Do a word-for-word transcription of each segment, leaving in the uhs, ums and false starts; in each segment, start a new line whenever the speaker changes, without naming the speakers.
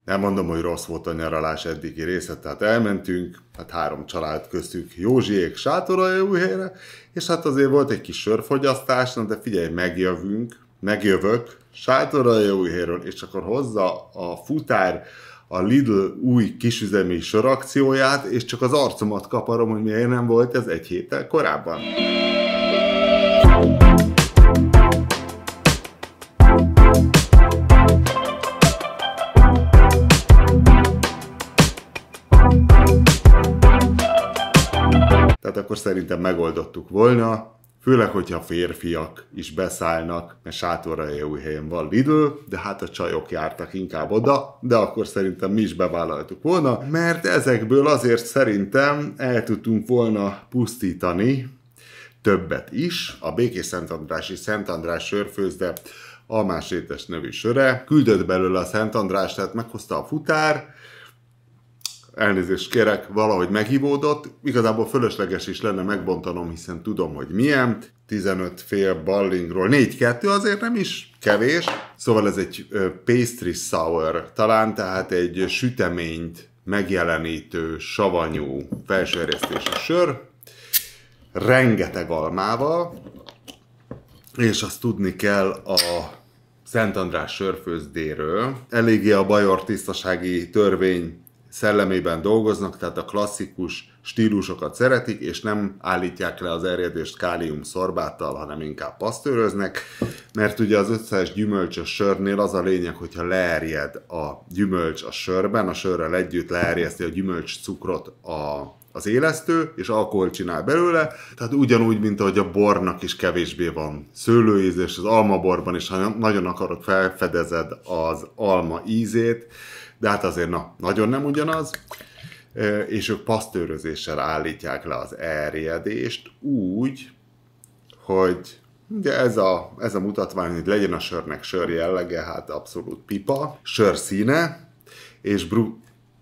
Nem mondom, hogy rossz volt a nyaralás eddigi része, tehát elmentünk, hát három család köztük Józsiék Sátoraljaújhelyre, és hát azért volt egy kis sörfogyasztás, de figyelj, megjövünk, megjövök Sátoraljaújhelyről, és akkor hozza a futár a Lidl új kisüzemi sorakcióját, és csak az arcomat kaparom, hogy miért nem volt ez egy héttel korábban. Tehát akkor szerintem megoldottuk volna, főleg, hogyha férfiak is beszállnak, mert Sátoraljaújhelyen van Lidl, de hát a csajok jártak inkább oda, de akkor szerintem mi is bevállaltuk volna, mert ezekből azért szerintem el tudtunk volna pusztítani többet is. A Békés-Szentandrási Szent András sörfőzde almásrétes nevű söre, küldött belőle a Szent András, tehát meghozta a futár, elnézést kérek, valahogy meghívódott. Igazából fölösleges is lenne megbontanom, hiszen tudom, hogy milyen. tizenöt fél ballingról négy kettő azért nem is kevés. Szóval ez egy pastry sour talán, tehát egy süteményt megjelenítő, savanyú felsőerjesztésű sör. Rengeteg almával, és azt tudni kell a Szent András sörfőzdéről. Eléggé a bajor tisztasági törvény szellemében dolgoznak, tehát a klasszikus stílusokat szeretik, és nem állítják le az erjedést kálium szorbáttal, hanem inkább pasztőröznek, mert ugye az összes gyümölcsös sörnél az a lényeg, hogyha leerjed a gyümölcs a sörben, a sörrel együtt leerjeszti a gyümölcs cukrot a, az élesztő, és alkoholt csinál belőle, tehát ugyanúgy, mint ahogy a bornak is kevésbé van szőlőíz, és az almaborban is, ha nagyon akarod, felfedezed az alma ízét, de hát azért na, nagyon nem ugyanaz, és ők pasztőrözéssel állítják le az erjedést úgy, hogy ugye ez a, ez a mutatvány, hogy legyen a sörnek sör jellege, hát abszolút pipa, sör színe, és bru...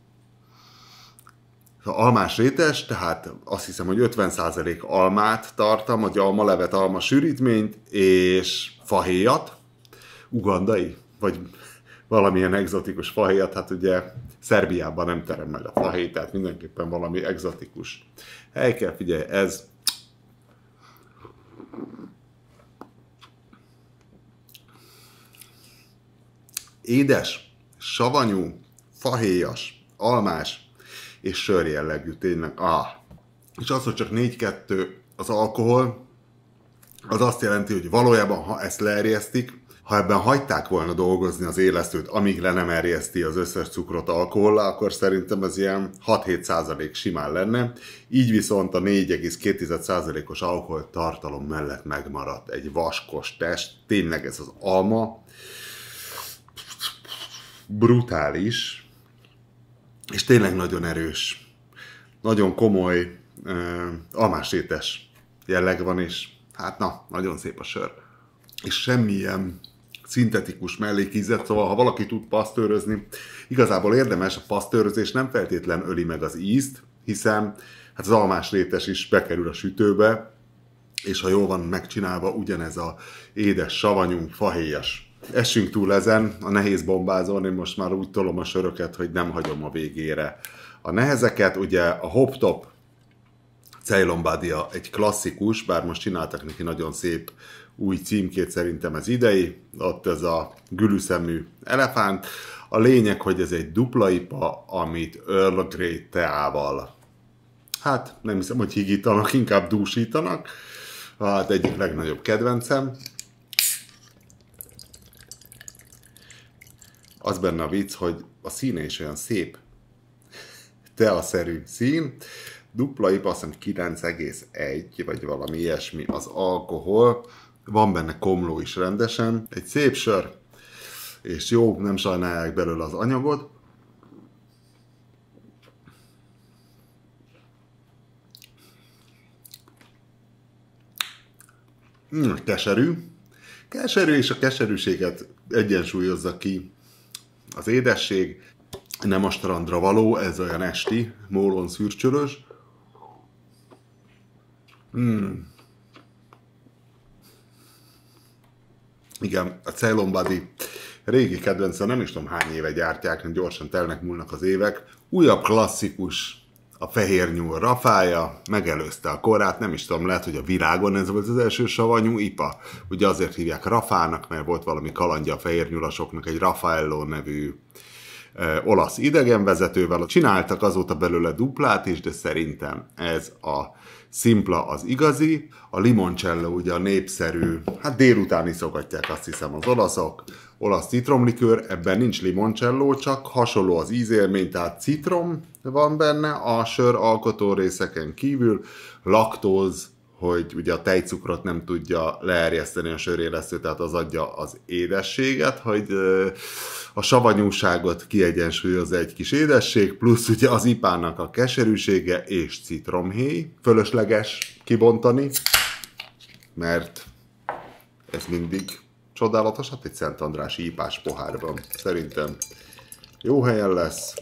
almás rétes, tehát azt hiszem, hogy ötven százalék almát tartam, vagy almalevet, alma sűrítményt, és fahéjat, ugandai, vagy valamilyen egzotikus fahéjat, hát ugye Szerbiában nem terem meg a fahéj, tehát mindenképpen valami egzotikus hely kell, figyelj, ez édes, savanyú, fahéjas, almás és sör jellegű, tényleg, ah. És az, hogy csak négy kettő az alkohol, az azt jelenti, hogy valójában, ha ezt leerjesztik, ha ebben hagyták volna dolgozni az élesztőt, amíg le nem erjeszti az összes cukrot alkohollal, akkor szerintem ez ilyen hat-hét százalék simán lenne. Így viszont a négy egész két százalékos alkohol tartalom mellett megmaradt egy vaskos test. Tényleg ez az alma brutális, és tényleg nagyon erős, nagyon komoly uh, almásrétes jelleg van, és hát na, nagyon szép a sör. És semmilyen szintetikus mellékízet, szóval ha valaki tud pasztőrözni, igazából érdemes, a pasztőrözés nem feltétlen öli meg az ízt, hiszen hát az almás rétes is bekerül a sütőbe, és ha jól van megcsinálva, ugyanez a édes, savanyú, fahéjas. Essünk túl ezen, a nehéz bombázón, én most már úgy tolom a söröket, hogy nem hagyom a végére a nehezeket. Ugye a Hop Top Ceylon Badia egy klasszikus, bár most csináltak neki nagyon szép új címkét, szerintem ez idei, ott ez a gülüszemű elefánt. A lényeg, hogy ez egy dupla ipa, amit Earl Grey teával, hát nem hiszem, hogy higítanak, inkább dúsítanak. Hát egyik legnagyobb kedvencem. Az benne a vicc, hogy a színe is olyan szép, teaszerű szín. Dupla ipa, azt hiszem kilenc egész egy, vagy valami ilyesmi az alkohol. Van benne komló is rendesen. Egy szép sör, és jó, nem sajnálják belőle az anyagot. Mm, keserű. Keserű, és a keserűséget egyensúlyozza ki az édesség. Nem a strandra való, ez olyan esti, mólon szürcsölös. Mm. Igen, a Ceylon Badi Régi kedvencem, nem is tudom hány éve gyártják, gyorsan telnek múlnak az évek. Újabb klasszikus, a fehér nyúl rafája, megelőzte a korát, nem is tudom, lehet, hogy a világon ez volt az első savanyú ipa. Ugye azért hívják rafának, mert volt valami kalandja a fehér nyulasoknak, egy Raffaello nevű ö, olasz idegenvezetővel. Csináltak azóta belőle duplát is, de szerintem ez a szimpla az igazi. A limoncello ugye a népszerű, hát délután iszogatják azt hiszem az olaszok, olasz citromlikőr, ebben nincs limoncello, csak hasonló az ízélmény, tehát citrom van benne a sör alkotó részeken kívül, laktóz, hogy ugye a tejcukrot nem tudja leerjeszteni a sörélesztő, tehát az adja az édességet, hogy a savanyúságot kiegyensúlyozza egy kis édesség, plusz ugye az ipának a keserűsége és citromhéj. Fölösleges kibontani, mert ez mindig csodálatos, hát egy Szent Andrássy ipás pohárban. Szerintem jó helyen lesz.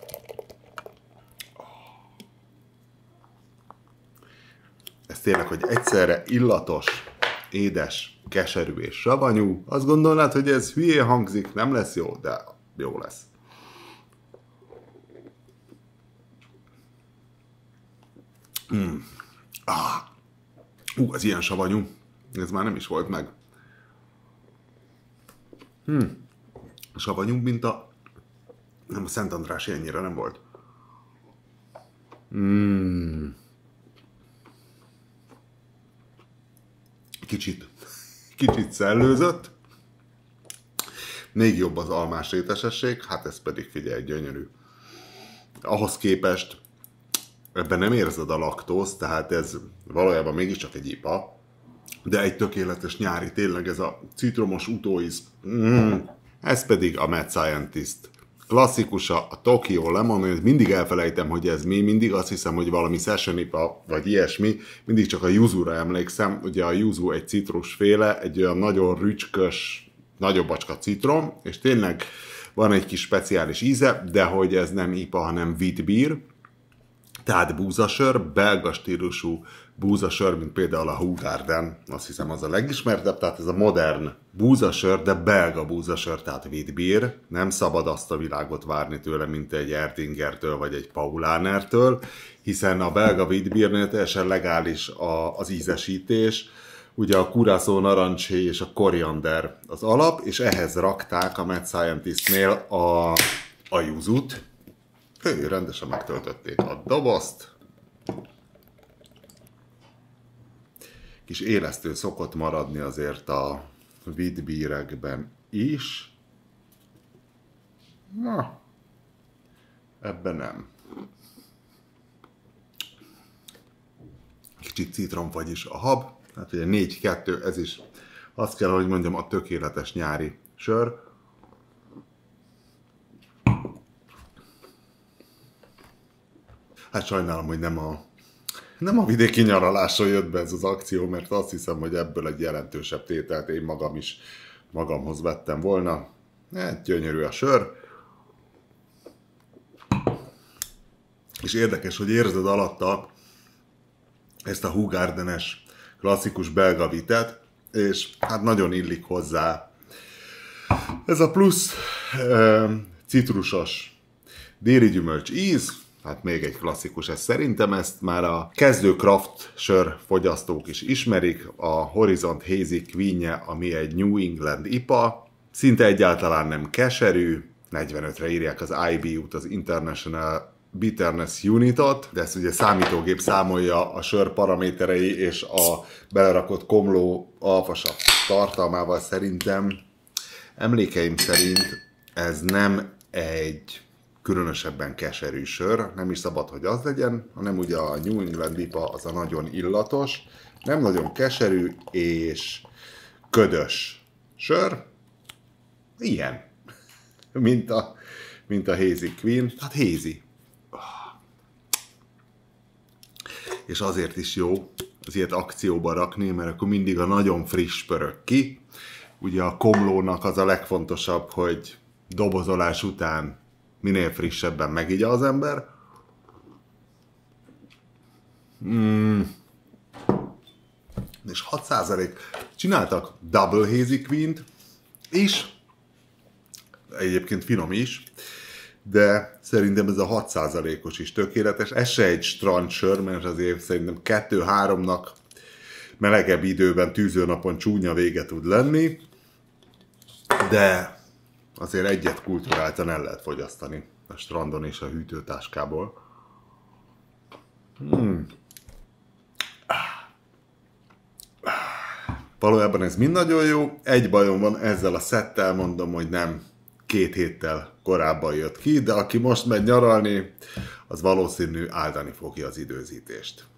Ez tényleg, hogy egyszerre illatos, édes, keserű és savanyú. Azt gondolnád, hogy ez hülyén hangzik, nem lesz jó, de jó lesz. Mm. Ah. Ú, az ilyen savanyú. Ez már nem is volt meg. Hmm. Savanyú, mint a... Nem, a Szent Andrássy ennyire nem volt. Mm. Kicsit, kicsit szellőzött. Még jobb az almás rétesesség, hát ez pedig figyelj, gyönyörű. Ahhoz képest ebben nem érzed a laktózt, tehát ez valójában mégiscsak egy ipa, de egy tökéletes nyári, tényleg ez a citromos utóíz. Mm. Ez pedig a Mad Scientist klasszikusa, a Tokyo Lemon, mindig elfelejtem, hogy ez mi, mindig azt hiszem, hogy valami session ipa, vagy ilyesmi, mindig csak a yuzura emlékszem, ugye a yuzu egy citrusféle, egy olyan nagyon rücskös, nagyobb bacska citrom, és tényleg van egy kis speciális íze, de hogy ez nem ipa, hanem wheat tehát búzasör, belga stílusú búzasör, mint például a Hoegaarden, azt hiszem az a legismertebb, tehát ez a modern búzasör, de belga búzasör, tehát wheat beer. Nem szabad azt a világot várni tőle, mint egy Ertingertől vagy egy Paulanertől, hiszen a belga wheat beernél teljesen legális a, az ízesítés. Ugye a curacao narancsé és a koriander az alap, és ehhez rakták a Mad Scientistnél a, a yuzut. Ő, rendesen megtöltötték a dobozt. Kis élesztő szokott maradni azért a wheat beerekben is. Na, ebben nem. Kicsit citromfagy is a hab. Hát ugye négy kettő, ez is azt kell, hogy mondjam, a tökéletes nyári sör. Hát sajnálom, hogy nem a, nem a vidéki nyaraláson jött be ez az akció, mert azt hiszem, hogy ebből egy jelentősebb tételt én magam is magamhoz vettem volna. Hát gyönyörű a sör. És érdekes, hogy érzed alatta ezt a Hoegaardenes klasszikus belga vitet, és hát nagyon illik hozzá ez a plusz e, citrusos déli gyümölcs íz. Hát még egy klasszikus, ez szerintem ezt már a kezdő craft sör fogyasztók is ismerik, a Horizont Hazy Queen-je, ami egy New England ipa, szinte egyáltalán nem keserű, negyvenötre írják az I B U-t, az International Bitterness Unitot, de ezt ugye számítógép számolja a sör paraméterei és a belerakott komló alfasav tartalmával. Szerintem, emlékeim szerint ez nem egy különösebben keserű sör, nem is szabad, hogy az legyen, hanem ugye a New England ipa az a nagyon illatos, nem nagyon keserű és ködös sör, ilyen, mint a, mint a Hazy Queen, hát hazy. És azért is jó az ilyet akcióba rakni, mert akkor mindig a nagyon friss pörög ki. Ugye a komlónak az a legfontosabb, hogy dobozolás után minél frissebben megigya az ember. Mm. És hat százalék csináltak Double Hazy Queen-t is, egyébként finom is, de szerintem ez a hat százalékos is tökéletes. Ez se egy strandsör, mert azért szerintem kettő-háromnak melegebb időben, tűzőnapon csúnya vége tud lenni, de azért egyet kulturáltan el lehet fogyasztani a strandon és a hűtőtáskából. Hmm. Valójában ez mind nagyon jó. Egy bajom van ezzel a szettel, mondom, hogy nem két héttel korábban jött ki, de aki most megy nyaralni, az valószínű áldani fogja az időzítést.